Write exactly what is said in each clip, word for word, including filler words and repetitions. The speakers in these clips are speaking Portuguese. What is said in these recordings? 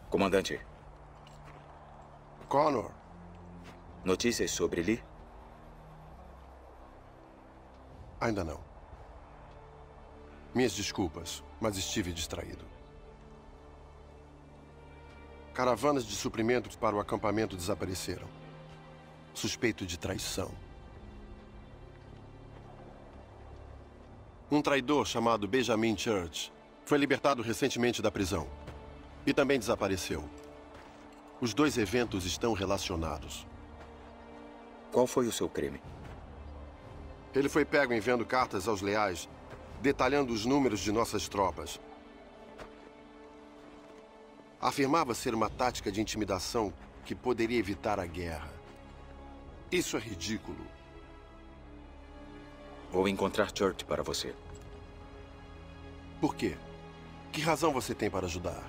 Comandante. Connor. Notícias sobre Lee? Ainda não. Minhas desculpas, mas estive distraído. Caravanas de suprimentos para o acampamento desapareceram. Suspeito de traição. Um traidor chamado Benjamin Church foi libertado recentemente da prisão. E também desapareceu. Os dois eventos estão relacionados. Qual foi o seu crime? Ele foi pego enviando cartas aos leais, detalhando os números de nossas tropas. Afirmava ser uma tática de intimidação que poderia evitar a guerra. Isso é ridículo. Vou encontrar Church para você. Por quê? Que razão você tem para ajudar?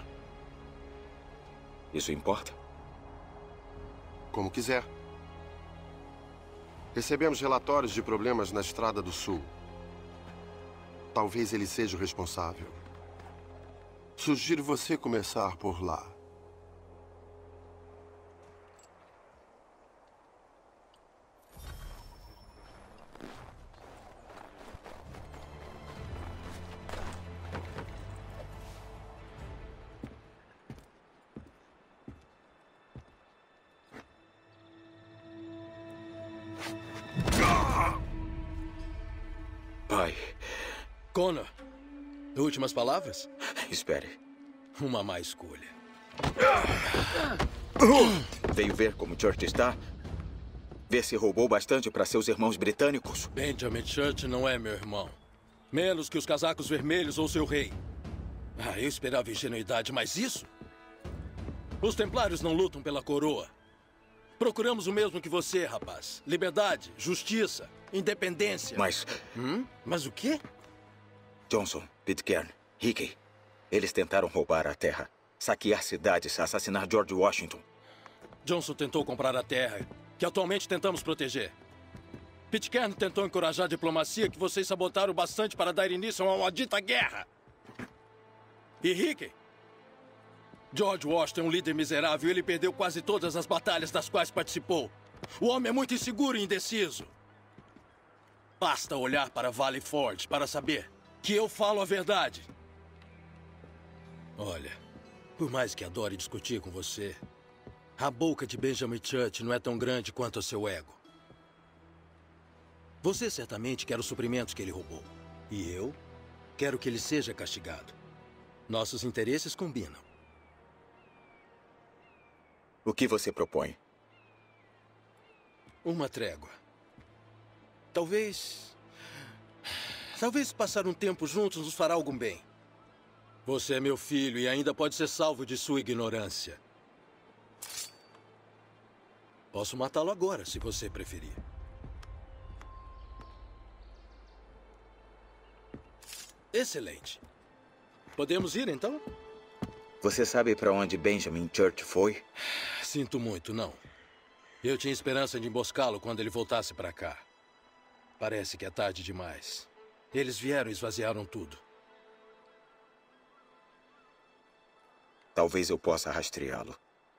Isso importa? Como quiser. Recebemos relatórios de problemas na Estrada do Sul. Talvez ele seja o responsável. Sugiro você começar por lá. Pai. Connor, últimas palavras? Espere. Uma má escolha. Veio ver como Church está? Ver se roubou bastante para seus irmãos britânicos? Benjamin Church não é meu irmão. Menos que os casacos vermelhos ou seu rei. Ah, eu esperava ingenuidade, mas isso? Os templários não lutam pela coroa. Procuramos o mesmo que você, rapaz. Liberdade, justiça, independência. Mas... Hum? Mas o quê? Johnson, Pitcairn, Hickey. Eles tentaram roubar a terra, saquear cidades, assassinar George Washington. Johnson tentou comprar a terra, que atualmente tentamos proteger. Pitcairn tentou encorajar a diplomacia que vocês sabotaram bastante para dar início a uma maldita guerra. E Hickey? George Washington é um líder miserável e ele perdeu quase todas as batalhas das quais participou. O homem é muito inseguro e indeciso. Basta olhar para Valley Forge para saber que eu falo a verdade. Olha, por mais que adore discutir com você, a boca de Benjamin Church não é tão grande quanto o seu ego. Você certamente quer os suprimentos que ele roubou. E eu quero que ele seja castigado. Nossos interesses combinam. O que você propõe? Uma trégua. Talvez... Talvez passar um tempo juntos nos fará algum bem. Você é meu filho e ainda pode ser salvo de sua ignorância. Posso matá-lo agora, se você preferir. Excelente. Podemos ir, então? Você sabe para onde Benjamin Church foi? Sinto muito, não. Eu tinha esperança de emboscá-lo quando ele voltasse para cá. Parece que é tarde demais. Eles vieram e esvaziaram tudo. Talvez eu possa rastreá-lo.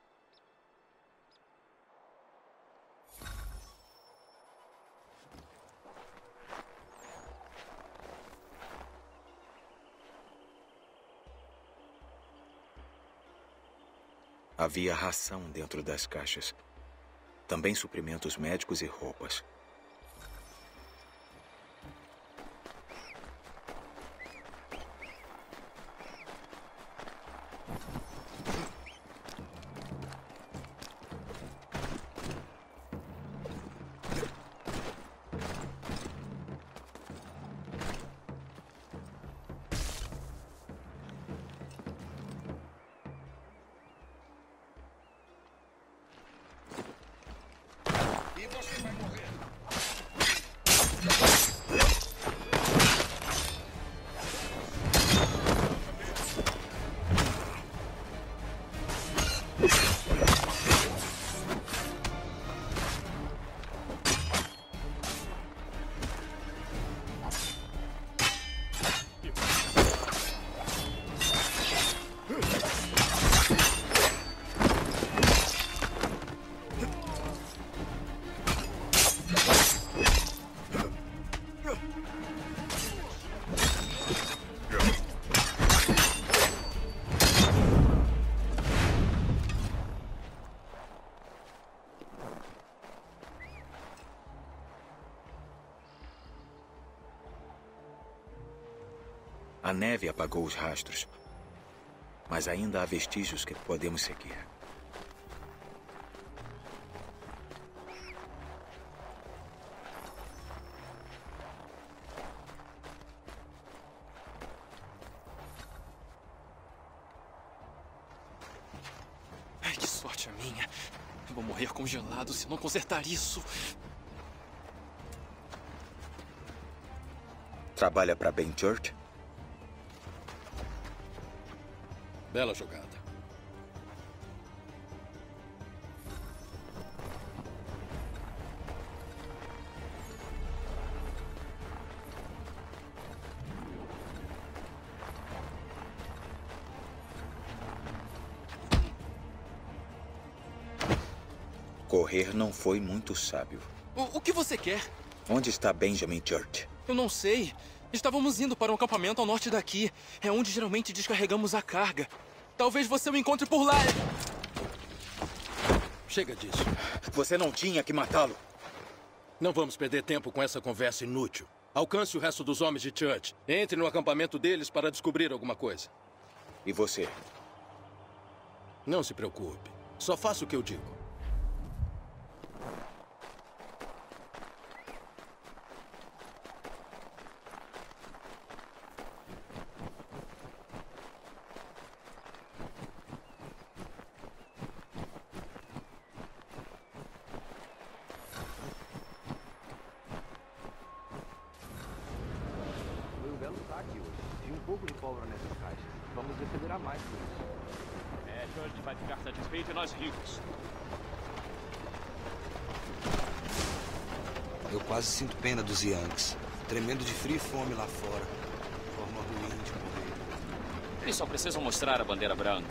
Havia ração dentro das caixas. Também suprimentos médicos e roupas. E você vai morrer. A neve apagou os rastros. Mas ainda há vestígios que podemos seguir. Ai, que sorte a minha. Eu vou morrer congelado se não consertar isso. Trabalha para Ben Church? Bela jogada. Correr não foi muito sábio. O, o que você quer? Onde está Benjamin Church? Eu não sei. Estávamos indo para um acampamento ao norte daqui. É onde geralmente descarregamos a carga. Talvez você o encontre por lá. Chega disso. Você não tinha que matá-lo. Não vamos perder tempo com essa conversa inútil. Alcance o resto dos homens de Church. Entre no acampamento deles para descobrir alguma coisa. E você? Não se preocupe. Só faça o que eu digo. Vai ficar satisfeito e nós ricos. Eu quase sinto pena dos Yankees. Tremendo de frio e fome lá fora. Forma ruim de morrer. Eles só precisam mostrar a bandeira branca.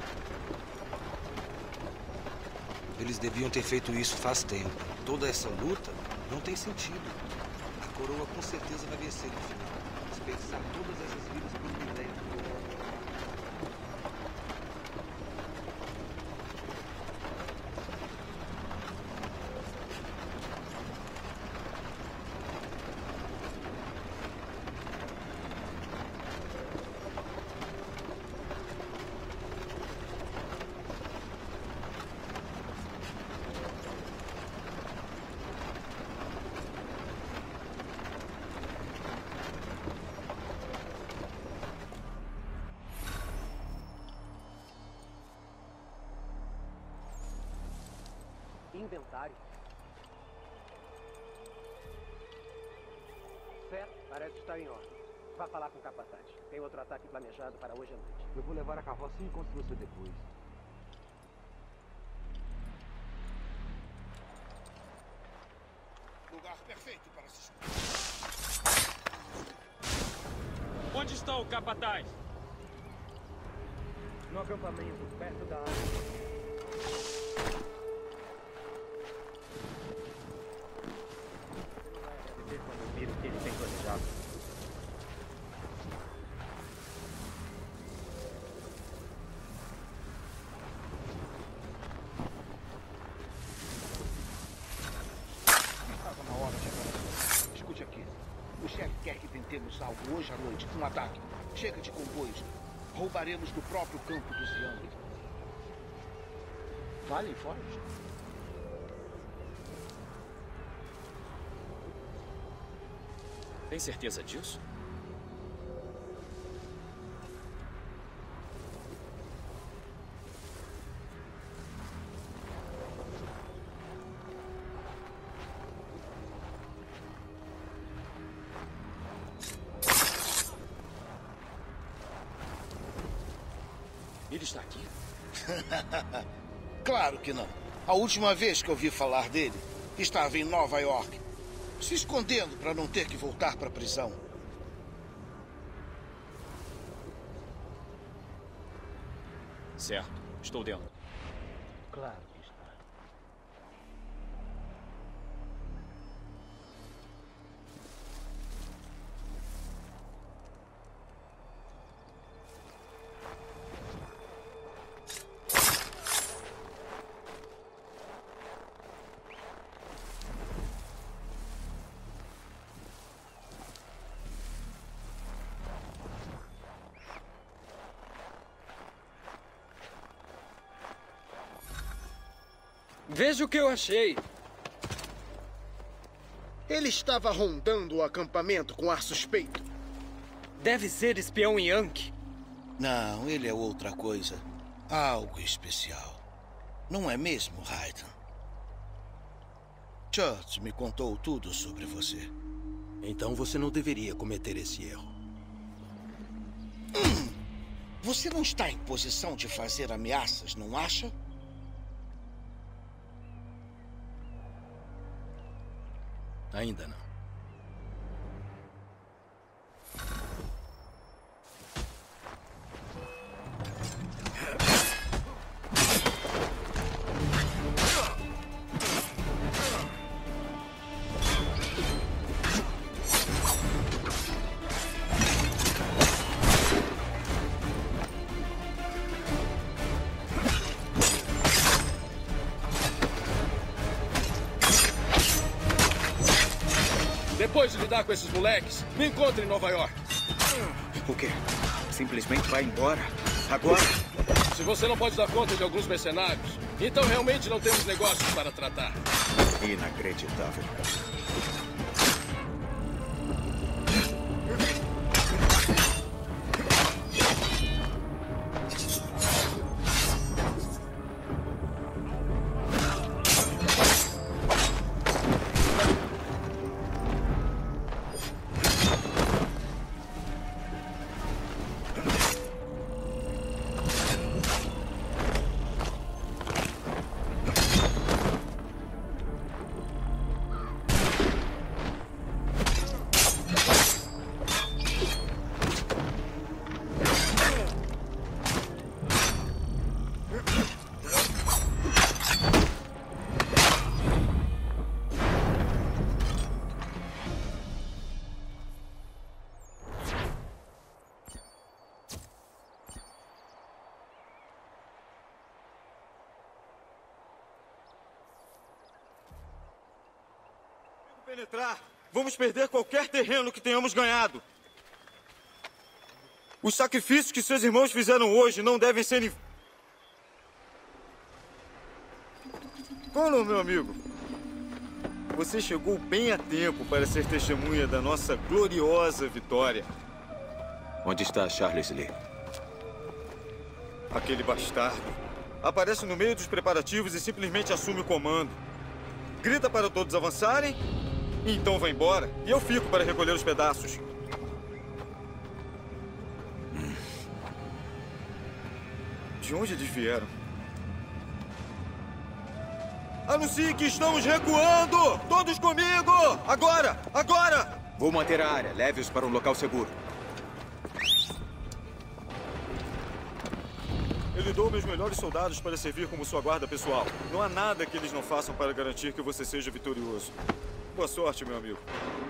Eles deviam ter feito isso faz tempo. Toda essa luta não tem sentido. A coroa com certeza vai vencer no final. Desperdiçar todas essas vidas por uma ideia. Inventário. Certo, parece estar em ordem. Vá falar com o capataz. Tem outro ataque planejado para hoje à noite. Eu vou levar a carroça e encontro você depois. Lugar perfeito para se esconder. Onde está o capataz? No acampamento, perto da área. Quando vira o que ele tem planejado. Estava na hora de avançar. Escute aqui. O chefe quer que tentemos algo hoje à noite. Um ataque. Chega de comboios. Roubaremos do próprio campo dos Young. Vale, Forrest? Tem certeza disso? Ele está aqui? Claro que não. A última vez que ouvi falar dele, estava em Nova York, se escondendo para não ter que voltar para a prisão. Certo. Estou dentro. Claro que está. Veja o que eu achei. Ele estava rondando o acampamento com ar suspeito. Deve ser espião Yankee. Não, ele é outra coisa. Algo especial. Não é mesmo, Raiden? Church me contou tudo sobre você. Então você não deveria cometer esse erro. Hum, você não está em posição de fazer ameaças, não acha? Ainda não. Depois de lidar com esses moleques, me encontre em Nova York. O quê? Simplesmente vai embora? Agora? Se você não pode dar conta de alguns mercenários, então realmente não temos negócios para tratar. Inacreditável. Penetrar. Vamos perder qualquer terreno que tenhamos ganhado. Os sacrifícios que seus irmãos fizeram hoje não devem ser... Connor, meu amigo. Você chegou bem a tempo para ser testemunha da nossa gloriosa vitória. Onde está Charles Lee? Aquele bastardo aparece no meio dos preparativos e simplesmente assume o comando. Grita para todos avançarem... Então vai embora e eu fico para recolher os pedaços. De onde eles vieram? Anuncie que estamos recuando! Todos comigo! Agora! Agora! Vou manter a área. Leve-os para um local seguro. Eu lhe dou meus melhores soldados para servir como sua guarda pessoal. Não há nada que eles não façam para garantir que você seja vitorioso. Boa sorte, meu amigo.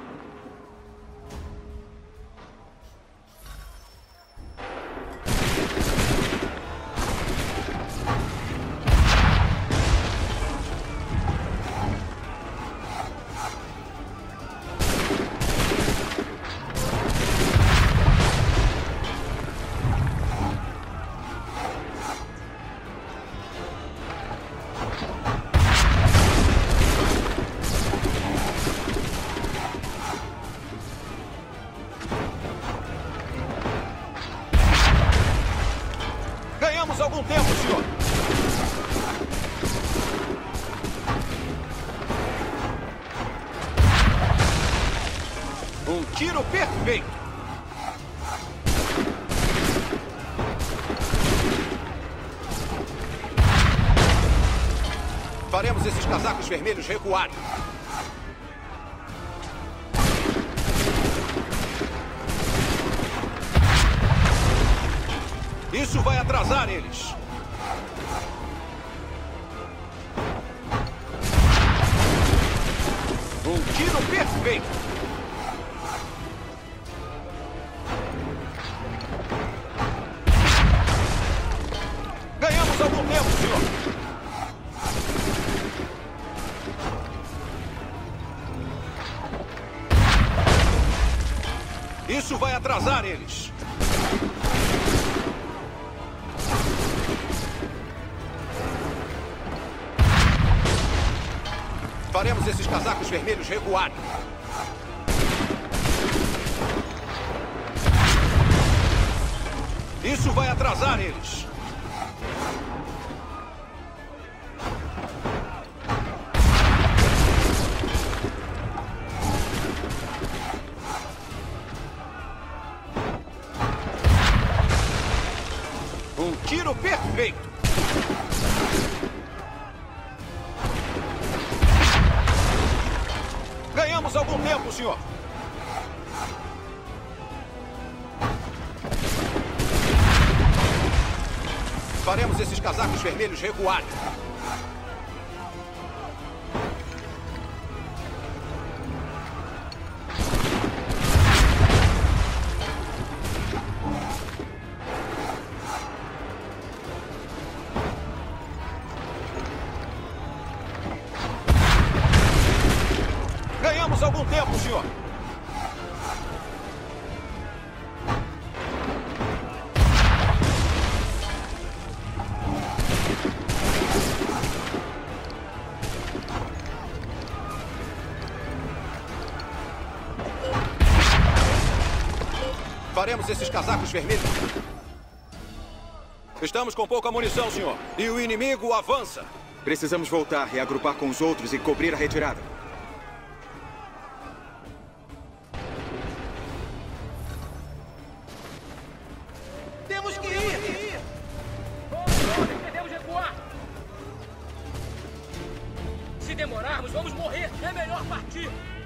Algum tempo, senhor. Um tiro perfeito. Faremos esses casacos vermelhos recuarem. Isso vai atrasar eles. Um tiro perfeito. Ganhamos algum tempo, senhor. Isso vai atrasar eles. Faremos esses casacos vermelhos recuarem. Isso vai atrasar eles. Um tiro perfeito. Ganhamos algum tempo, senhor. Faremos esses casacos vermelhos recuarem. Ganhamos algum tempo, senhor. Faremos esses casacos vermelhos. Estamos com pouca munição, senhor. E o inimigo avança. Precisamos voltar, reagrupar com os outros e cobrir a retirada. Temos que ir! Devemos recuar! Se demorarmos, vamos morrer! É melhor partir!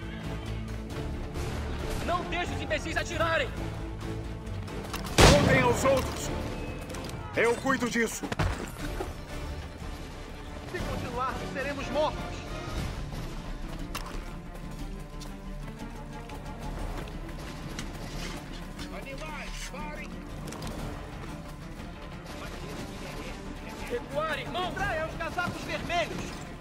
Não deixe os imbecis atirarem! Voltem aos outros! Eu cuido disso! Se continuarmos, seremos mortos! Animais, parem! Recuar, irmão! Traia os casacos vermelhos!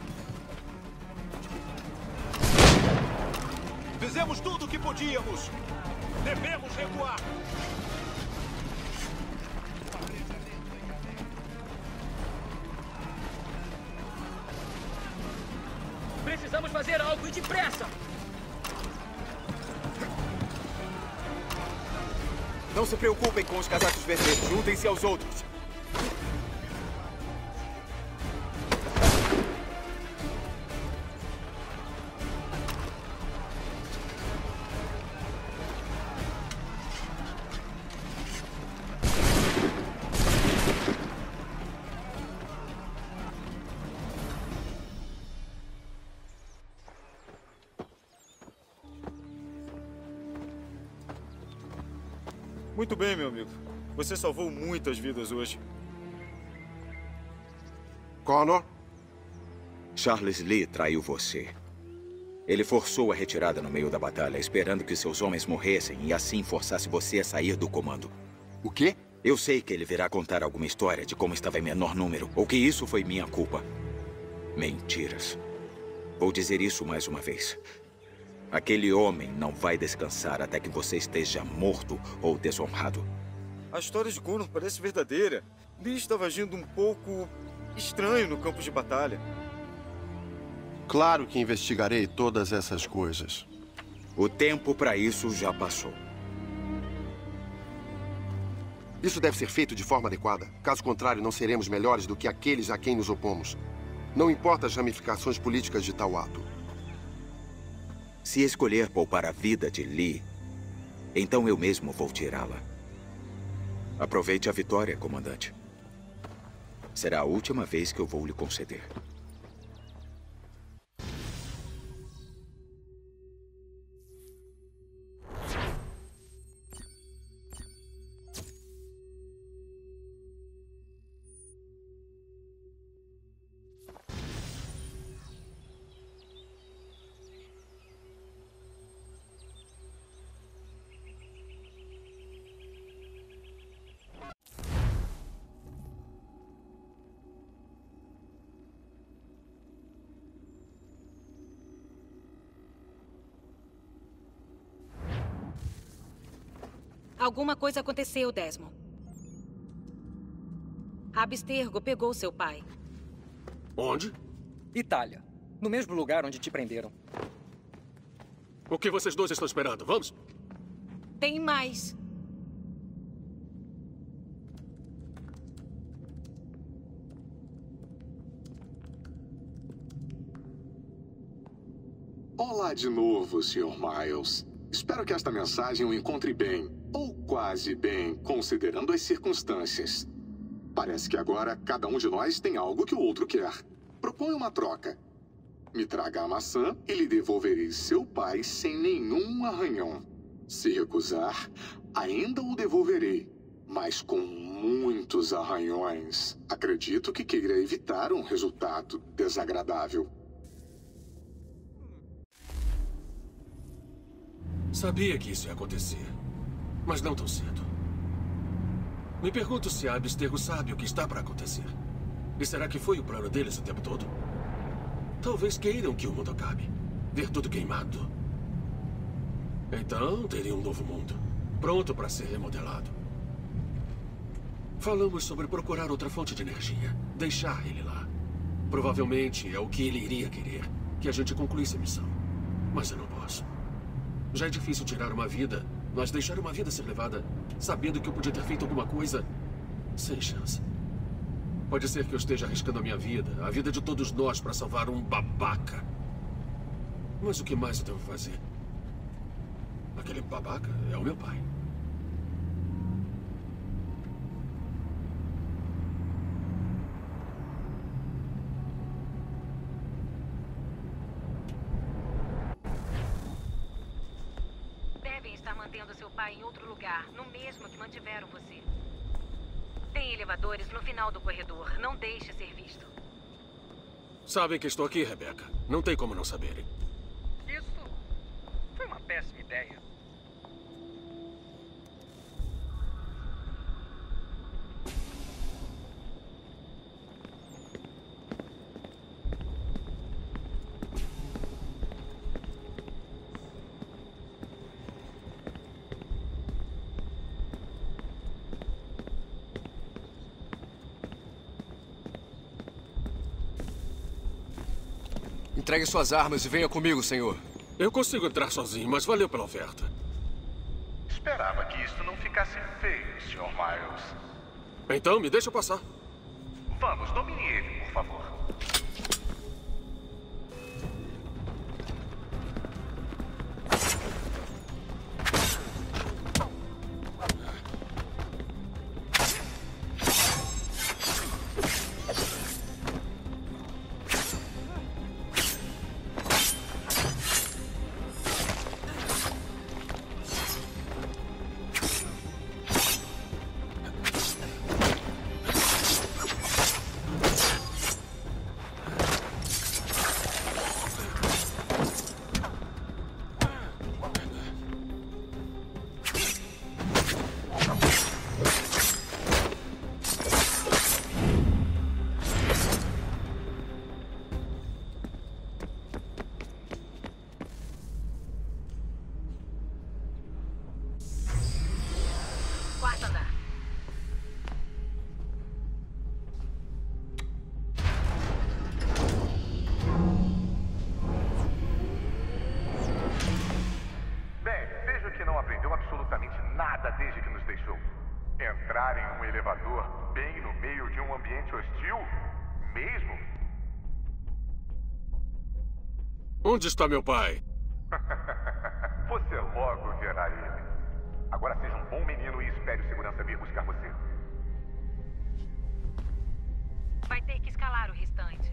Fizemos tudo o que podíamos. Devemos recuar. Precisamos fazer algo e depressa! Não se preocupem com os casacos vermelhos. Juntem-se aos outros. Muito bem, meu amigo. Você salvou muitas vidas hoje. Connor? Charles Lee traiu você. Ele forçou a retirada no meio da batalha, esperando que seus homens morressem e assim forçasse você a sair do comando. O quê? Eu sei que ele virá contar alguma história de como estava em menor número, ou que isso foi minha culpa. Mentiras. Vou dizer isso mais uma vez. Aquele homem não vai descansar até que você esteja morto ou desonrado. A história de Connor parece verdadeira. Lee estava agindo um pouco estranho no campo de batalha. Claro que investigarei todas essas coisas. O tempo para isso já passou. Isso deve ser feito de forma adequada. Caso contrário, não seremos melhores do que aqueles a quem nos opomos. Não importa as ramificações políticas de tal ato. Se escolher poupar a vida de Lee, então eu mesmo vou tirá-la. Aproveite a vitória, comandante. Será a última vez que eu vou lhe conceder. Alguma coisa aconteceu, Desmond. Abstergo pegou seu pai. Onde? Itália. No mesmo lugar onde te prenderam. O que vocês dois estão esperando? Vamos? Tem mais. Olá de novo, senhor Miles. Espero que esta mensagem o encontre bem, ou quase bem, considerando as circunstâncias. Parece que agora cada um de nós tem algo que o outro quer. Proponho uma troca. Me traga a maçã e lhe devolverei seu pai sem nenhum arranhão. Se recusar, ainda o devolverei, mas com muitos arranhões. Acredito que queira evitar um resultado desagradável. Sabia que isso ia acontecer, mas não tão cedo. Me pergunto se a Abstergo sabe o que está para acontecer. E será que foi o plano deles o tempo todo? Talvez queiram que o mundo acabe. Ver tudo queimado. Então, teria um novo mundo. Pronto para ser remodelado. Falamos sobre procurar outra fonte de energia. Deixar ele lá. Provavelmente é o que ele iria querer. Que a gente concluísse a missão. Mas eu não posso. Já é difícil tirar uma vida, mas deixar uma vida ser levada, sabendo que eu podia ter feito alguma coisa, sem chance. Pode ser que eu esteja arriscando a minha vida, a vida de todos nós, para salvar um babaca. Mas o que mais eu devo fazer? Aquele babaca é o meu pai. Mantendo seu pai em outro lugar, no mesmo que mantiveram você. Tem elevadores no final do corredor. Não deixe ser visto. Sabem que estou aqui, Rebecca. Não tem como não saberem. Isso foi uma péssima ideia. Entregue suas armas e venha comigo, senhor. Eu consigo entrar sozinho, mas valeu pela oferta. Esperava que isso não ficasse feio, senhor Miles. Então, me deixa passar. Vamos, domine ele, por favor. Onde está meu pai? Você logo verá ele. Agora seja um bom menino e espere o segurança vir buscar você. Vai ter que escalar o restante.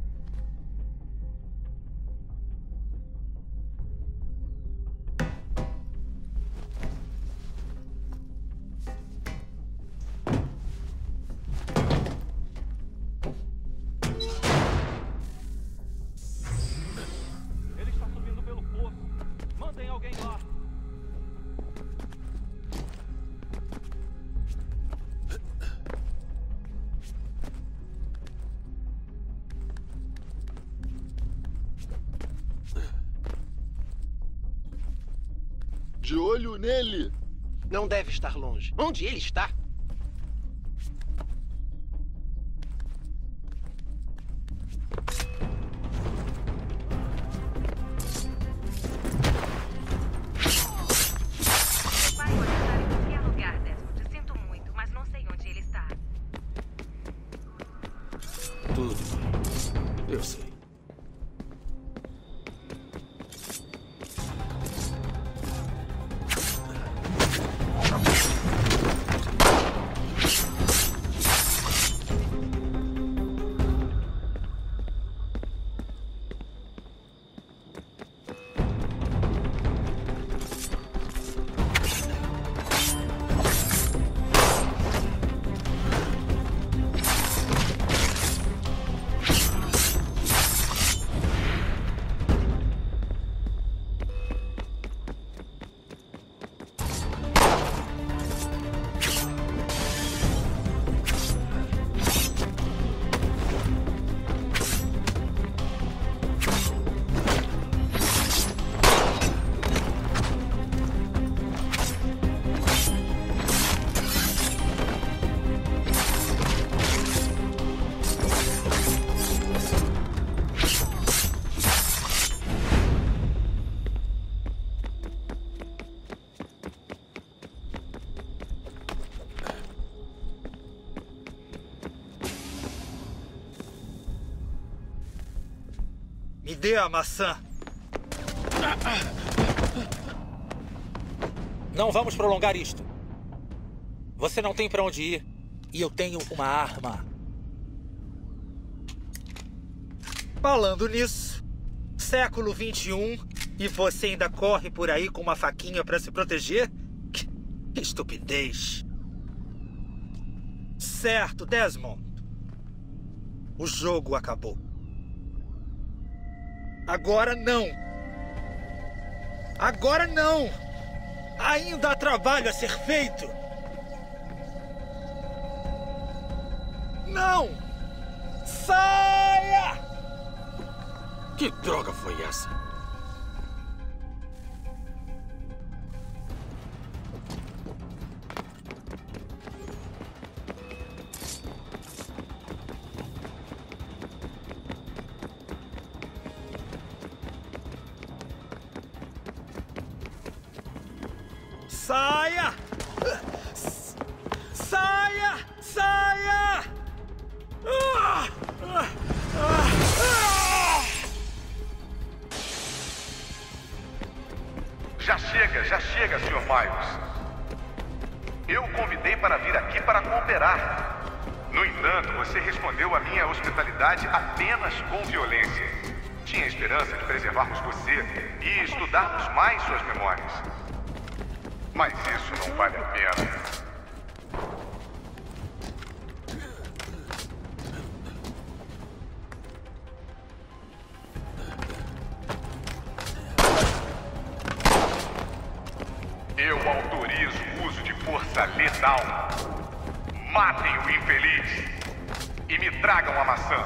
De olho nele! Não deve estar longe. Onde ele está? Me dê a maçã. Não vamos prolongar isto. Você não tem pra onde ir. E eu tenho uma arma. Falando nisso, século vinte e um, e você ainda corre por aí com uma faquinha pra se proteger? Que, que estupidez. Certo, Desmond. O jogo acabou. Agora não. Agora não. Ainda há trabalho a ser feito. Não! Saia! Que droga foi essa? Saia! Saia! Saia! Ah! Ah! Ah! Já chega, já chega, senhor Miles. Eu o convidei para vir aqui para cooperar. No entanto, você respondeu à minha hospitalidade apenas com violência. Tinha esperança de preservarmos você e estudarmos mais suas memórias. Mas isso não vale a pena. Eu autorizo o uso de força letal. Matem o infeliz e me tragam a maçã.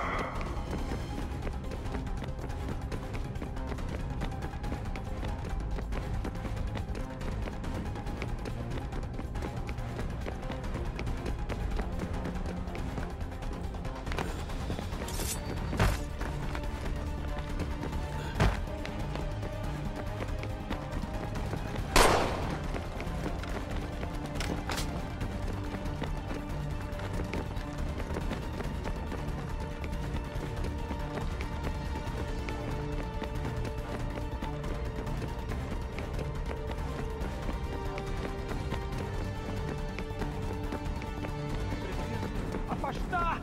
Afastar!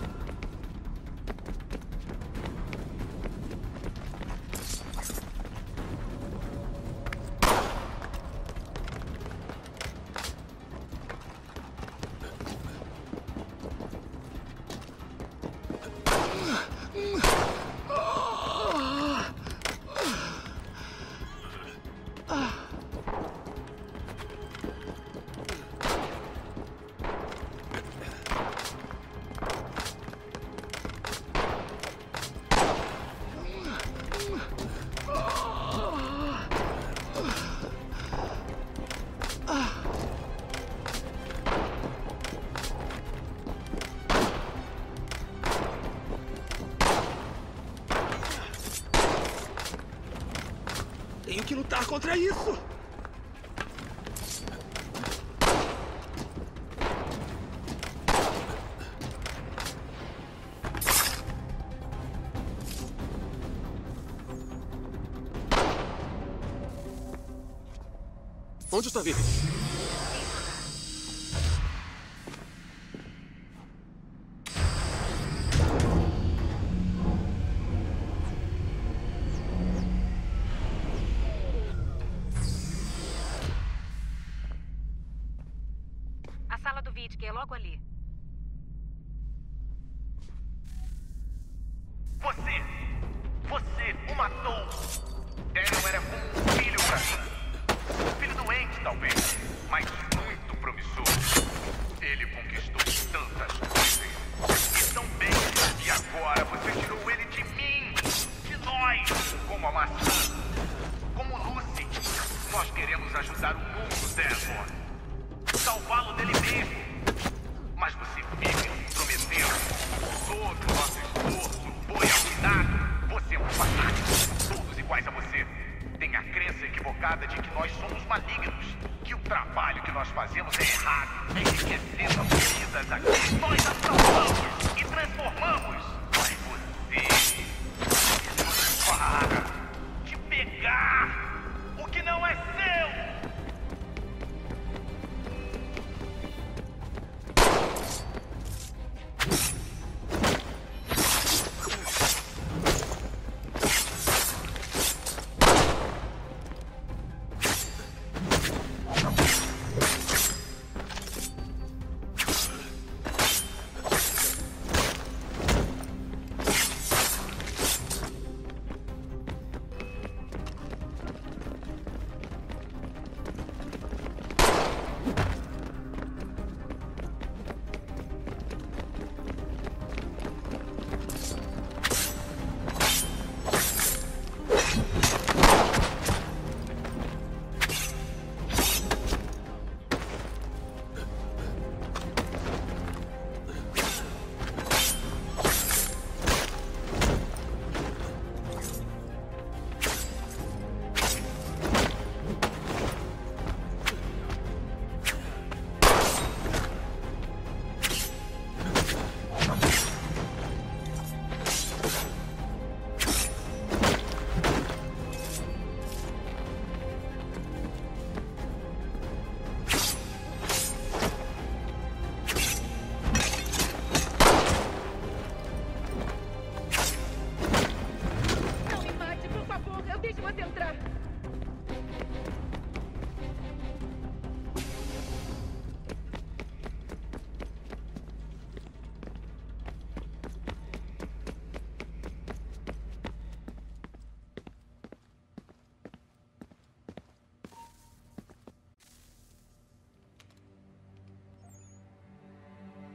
Tenho que lutar contra isso! Onde está Vivi? A sala do Vidic é logo ali. Você! Você o matou! Daniel era como um filho pra mim. Um filho doente, talvez, mas muito promissor. Ele conquistou tantas coisas. E tão bem. E agora você tirou ele de mim. De nós. Como a maçã. Como Lucy. Nós queremos ajudar o mundo, Desmond. Salvá-lo dele mesmo. Mas você vive prometendo. Todo o nosso esforço foi arruinado. Você é um fanático. Todos iguais a você. Tem a crença equivocada de que nós somos malignos. Que o trabalho que nós fazemos é errado. Enriquecendo as vidas aqui. Nós as salvamos e transformamos. Mas você... Para.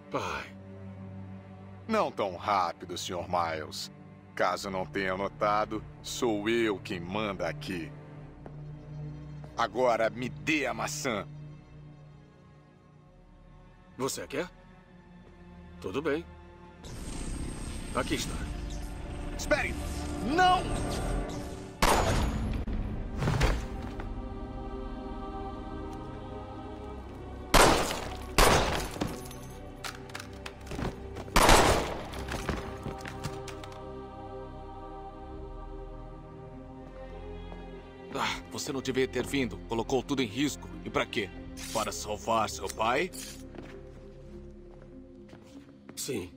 Pai. Não tão rápido, senhor Miles. Caso não tenha notado, sou eu quem manda aqui. Agora me dê a maçã. Você quer? Tudo bem. Aqui está. Espere! Não! Ah, você não devia ter vindo. Colocou tudo em risco. E pra quê? Para salvar seu pai? Sim.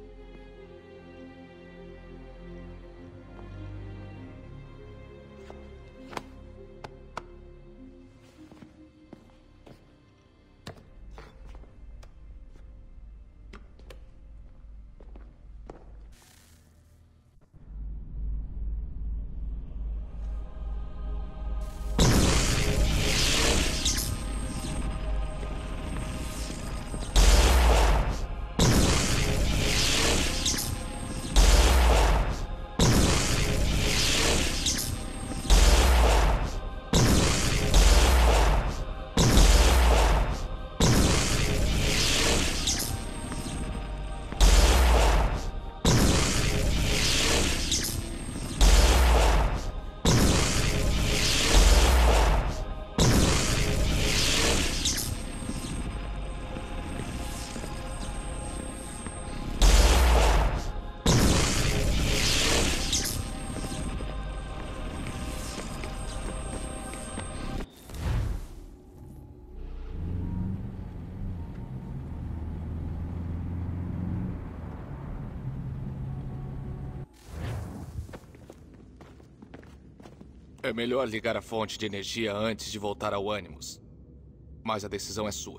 É melhor ligar a fonte de energia antes de voltar ao Animus. Mas a decisão é sua.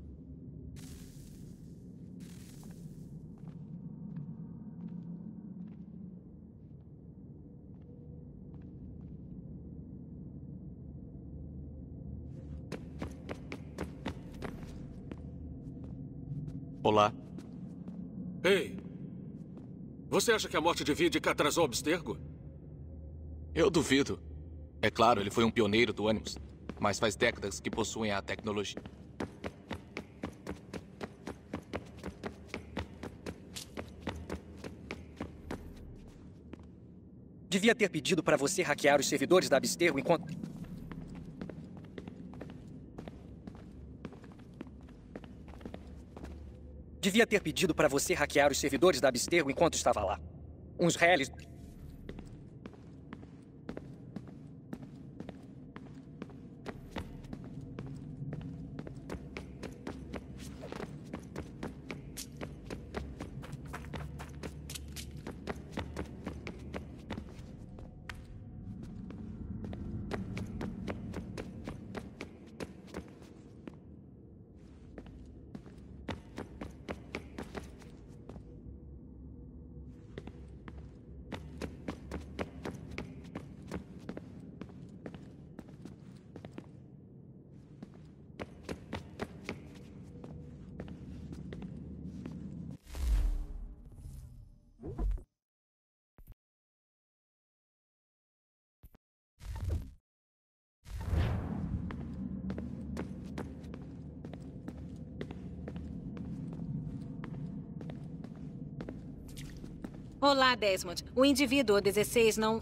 Olá. Ei! Você acha que a morte de Vidic atrasou o Abstergo? Eu duvido. É claro, ele foi um pioneiro do Animus, mas faz décadas que possuem a tecnologia. Devia ter pedido para você hackear os servidores da Abstergo enquanto... Devia ter pedido para você hackear os servidores da Abstergo enquanto estava lá. Uns reles... Olá, Desmond. O indivíduo dezesseis não...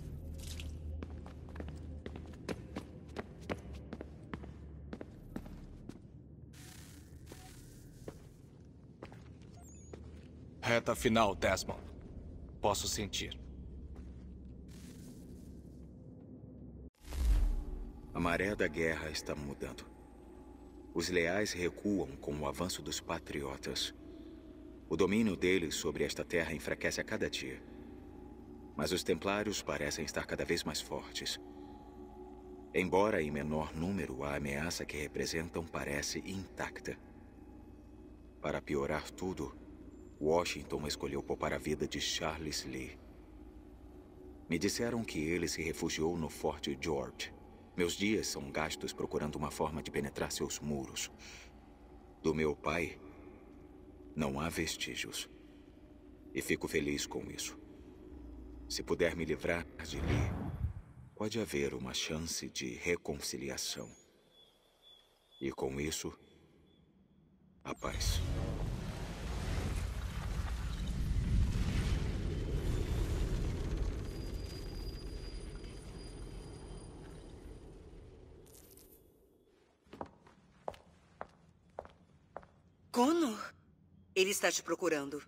Reta final, Desmond. Posso sentir. A maré da guerra está mudando. Os leais recuam com o avanço dos patriotas. O domínio deles sobre esta terra enfraquece a cada dia. Mas os templários parecem estar cada vez mais fortes. Embora em menor número, a ameaça que representam parece intacta. Para piorar tudo, Washington escolheu poupar a vida de Charles Lee. Me disseram que ele se refugiou no Forte George. Meus dias são gastos procurando uma forma de penetrar seus muros. Do meu pai... não há vestígios. E fico feliz com isso. Se puder me livrar de Lee, pode haver uma chance de reconciliação. E com isso, a paz. Connor? Ele está te procurando.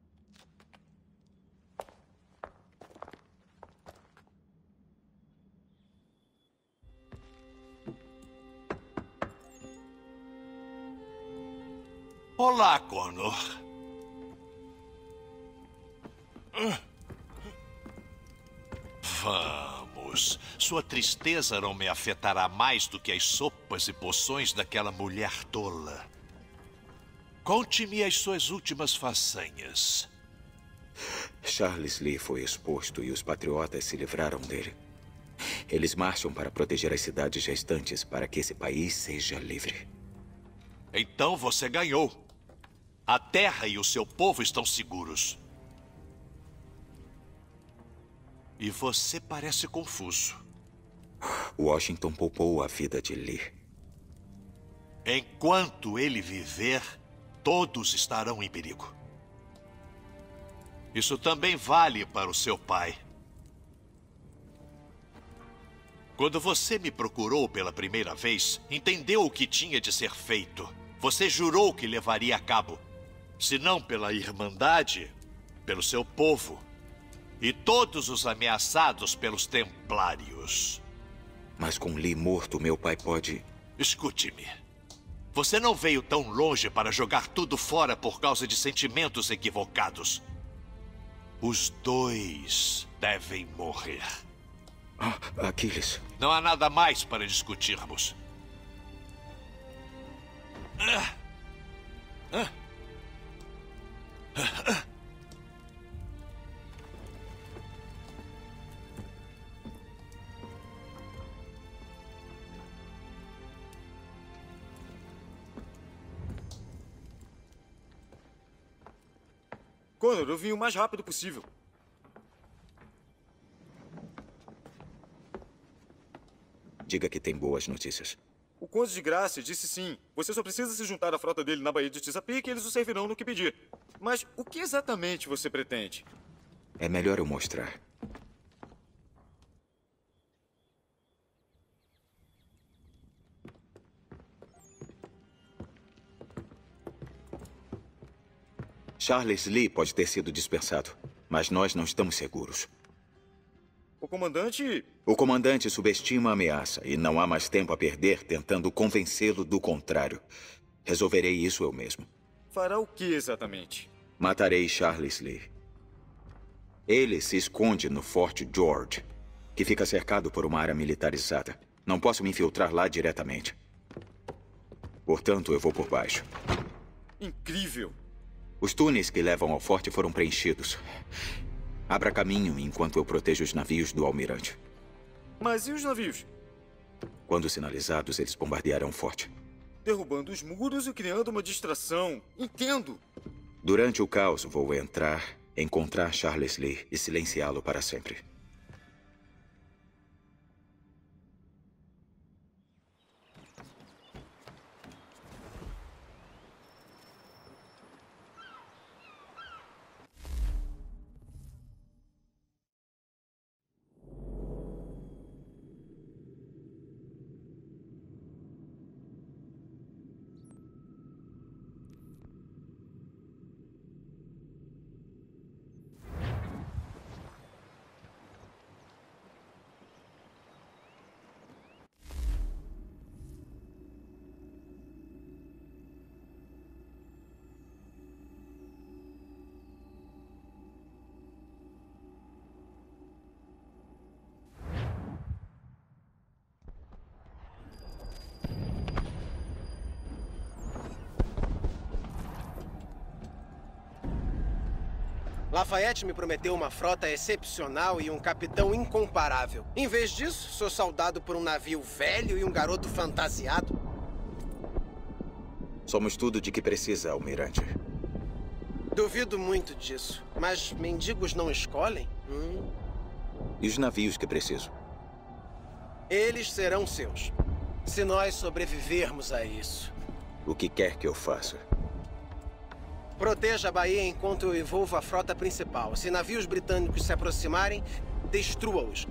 Olá, Connor. Vamos. Sua tristeza não me afetará mais do que as sopas e poções daquela mulher tola. Conte-me as suas últimas façanhas. Charles Lee foi exposto e os patriotas se livraram dele. Eles marcham para proteger as cidades restantes para que esse país seja livre. Então você ganhou. A terra e o seu povo estão seguros. E você parece confuso. Washington poupou a vida de Lee. Enquanto ele viver, todos estarão em perigo. Isso também vale para o seu pai. Quando você me procurou pela primeira vez, entendeu o que tinha de ser feito. Você jurou que levaria a cabo. Se não pela Irmandade, pelo seu povo. E todos os ameaçados pelos Templários. Mas com Lee morto, meu pai pode... Escute-me. Você não veio tão longe para jogar tudo fora por causa de sentimentos equivocados. Os dois devem morrer. Ah, Aquiles. Não há nada mais para discutirmos. Ah. Ah. Ah. Ah. Connor, eu vim o mais rápido possível. Diga que tem boas notícias. O Conde de Graça disse sim. Você só precisa se juntar à frota dele na Baía de Chesapeake e eles o servirão no que pedir. Mas o que exatamente você pretende? É melhor eu mostrar. Charles Lee pode ter sido dispensado, mas nós não estamos seguros. O comandante... O comandante subestima a ameaça e não há mais tempo a perder tentando convencê-lo do contrário. Resolverei isso eu mesmo. Fará o que exatamente? Matarei Charles Lee. Ele se esconde no Forte George, que fica cercado por uma área militarizada. Não posso me infiltrar lá diretamente. Portanto, eu vou por baixo. Incrível! Os túneis que levam ao forte foram preenchidos. Abra caminho enquanto eu protejo os navios do almirante. Mas e os navios? Quando sinalizados, eles bombardearão o forte. Derrubando os muros e criando uma distração. Entendo. Durante o caos, vou entrar, encontrar Charles Lee e silenciá-lo para sempre. Lafayette me prometeu uma frota excepcional e um capitão incomparável. Em vez disso, sou saudado por um navio velho e um garoto fantasiado. Somos tudo de que precisa, almirante. Duvido muito disso. Mas mendigos não escolhem? Hum? E os navios que preciso? Eles serão seus. Se nós sobrevivermos a isso. O que quer que eu faça? Proteja a Baía enquanto eu envolvo a frota principal. Se navios britânicos se aproximarem, destrua-os.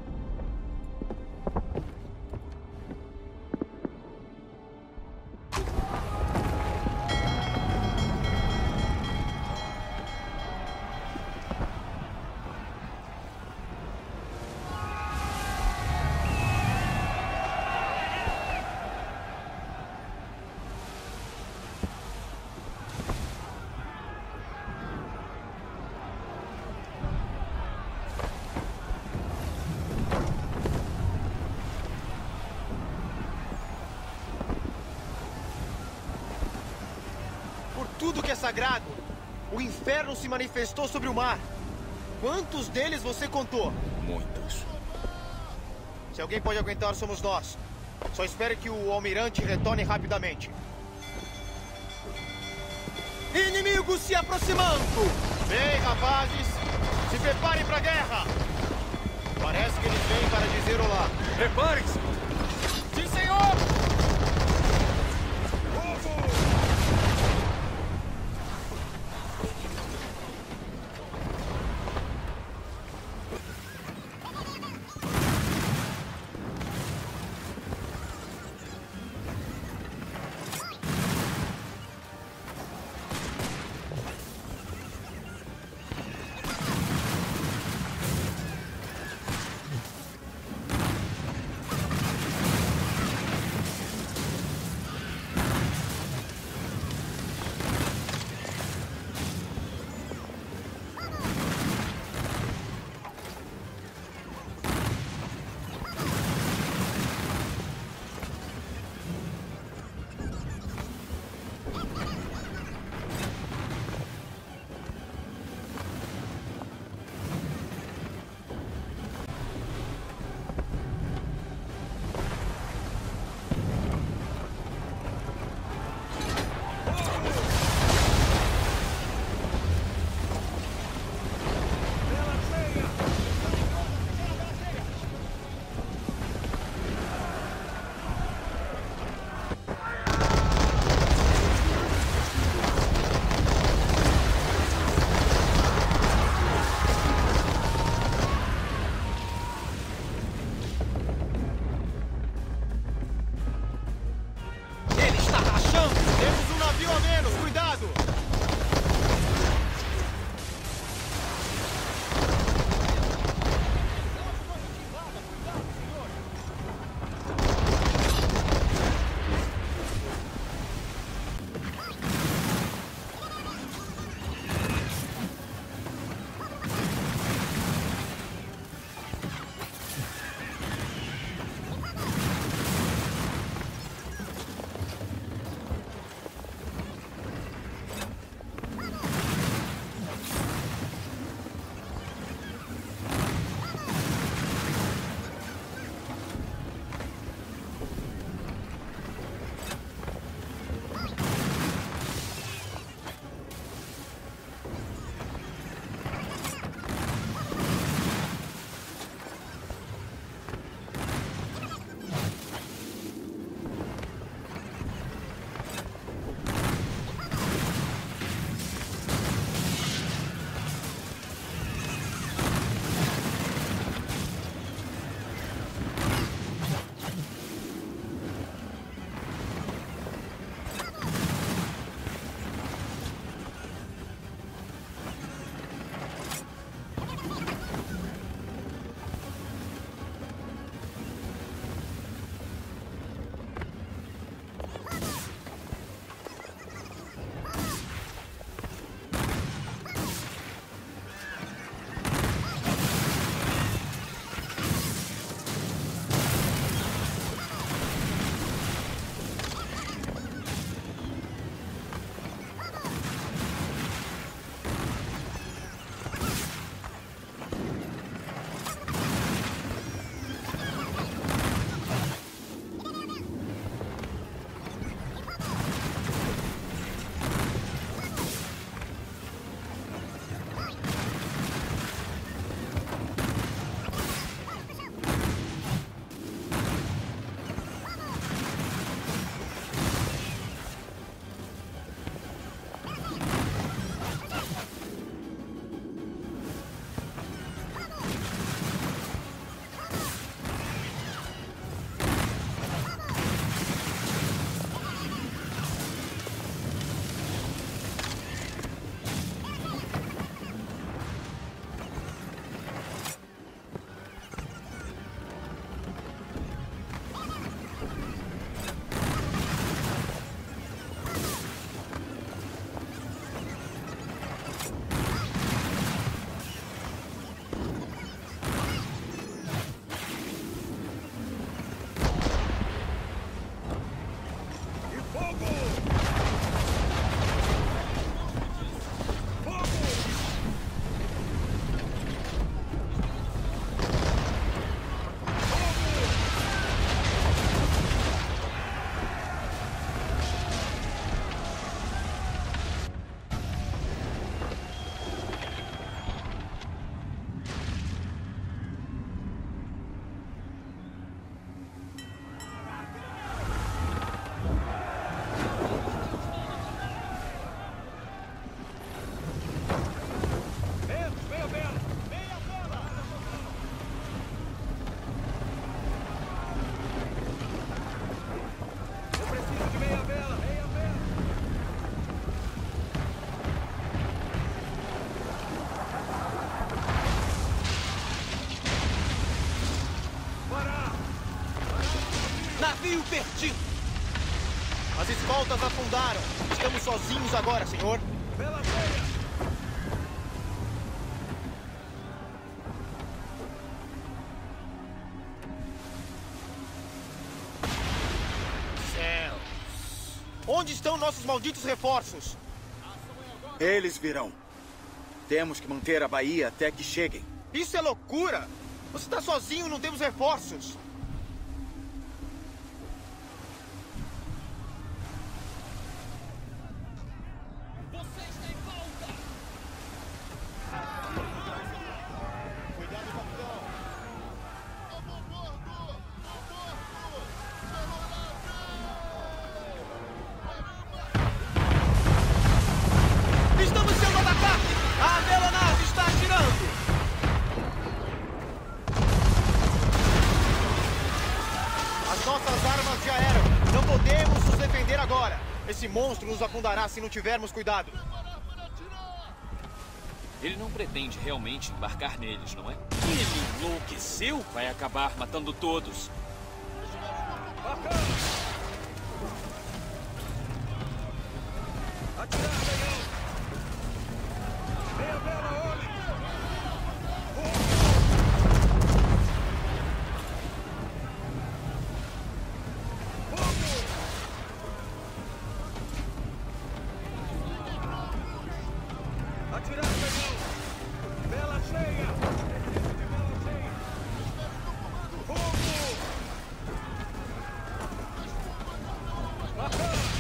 Tudo que é sagrado. O inferno se manifestou sobre o mar. Quantos deles você contou? Muitos. Se alguém pode aguentar, somos nós. Só espere que o almirante retorne rapidamente. Inimigos se aproximando! Bem, rapazes, se preparem para a guerra! Parece que eles vêm para dizer olá. Preparem-se! Sim, senhor! frotas afundaram. Estamos sozinhos agora, senhor. Vela cheia! Céus! Onde estão nossos malditos reforços? Eles virão. Temos que manter a baía até que cheguem. Isso é loucura! Você está sozinho e não temos reforços. Esse monstro nos afundará se não tivermos cuidado. Ele não pretende realmente embarcar neles, não é? Ele enlouqueceu? Vai acabar matando todos. Atirar, canhão! Meia vela, olhe! Atirar, canhão! Vela cheia! Vela cheia! Fogo! Bacana!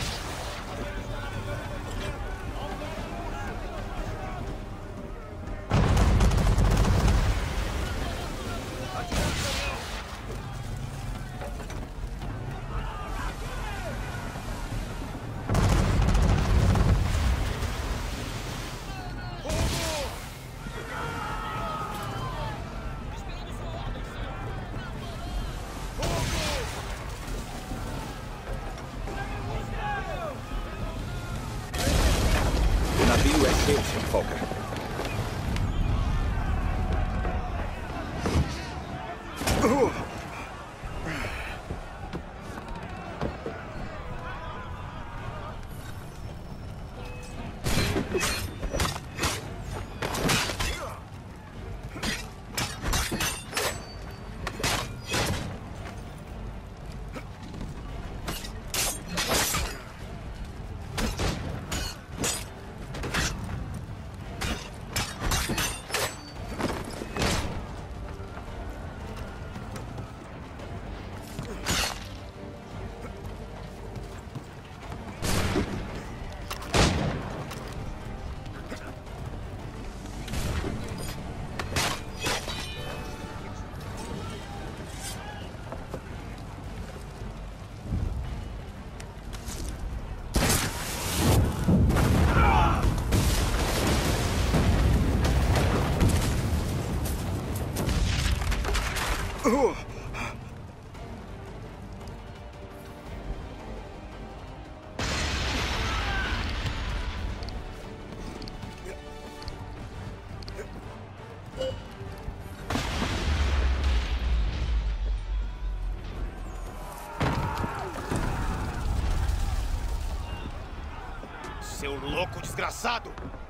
O navio é seu, senhor Fokker. Uh! Uh! Seu louco desgraçado!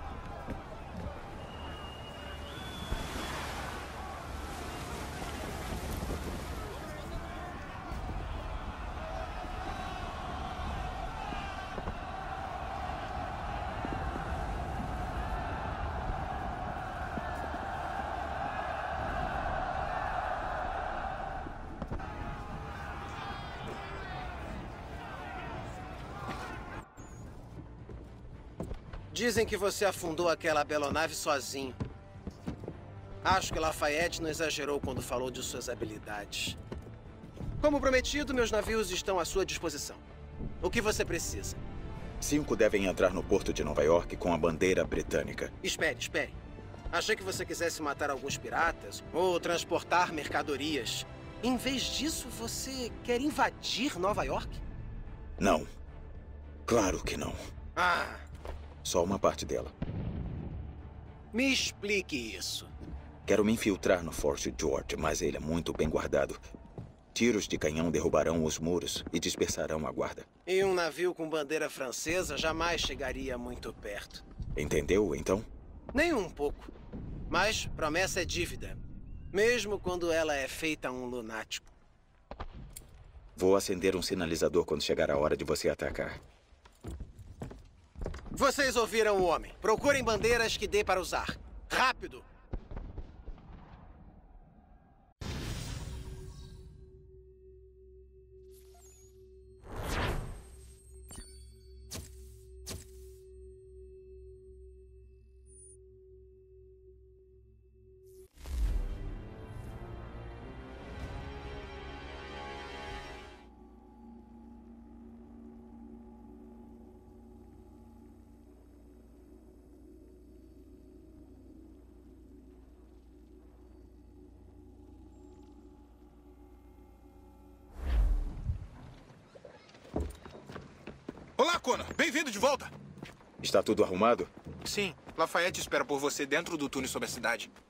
Dizem que você afundou aquela belonave sozinho. Acho que Lafayette não exagerou quando falou de suas habilidades. Como prometido, meus navios estão à sua disposição. O que você precisa? Cinco devem entrar no porto de Nova York com a bandeira britânica. Espere, espere. Achei que você quisesse matar alguns piratas ou transportar mercadorias. Em vez disso, você quer invadir Nova York? Não. Claro que não. Ah... Só uma parte dela. Me explique isso. Quero me infiltrar no Fort George, mas ele é muito bem guardado. Tiros de canhão derrubarão os muros e dispersarão a guarda. E um navio com bandeira francesa jamais chegaria muito perto. Entendeu, então? Nem um pouco. Mas promessa é dívida. Mesmo quando ela é feita a um lunático. Vou acender um sinalizador quando chegar a hora de você atacar. Vocês ouviram o homem. Procurem bandeiras que dê para usar. Rápido! Olá, Connor. Bem-vindo de volta. Está tudo arrumado? Sim. Lafayette espera por você dentro do túnel sobre a cidade.